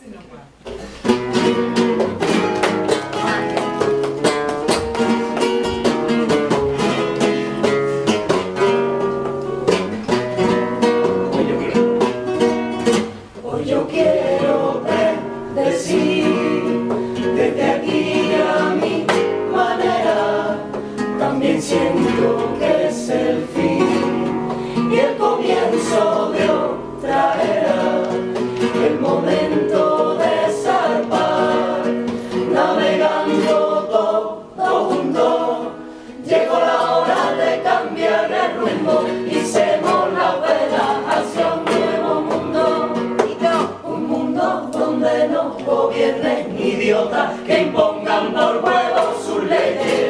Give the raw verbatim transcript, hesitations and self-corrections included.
Hoy yo quiero decir desde aquí a mi manera, también siento que es el fin y el comienzo de otra era, el momento de zarpar, navegando todo juntos, llegó la hora de cambiar el rumbo, hicimos la vela hacia un nuevo mundo, un mundo donde no gobiernen idiotas que impongan por huevos sus leyes.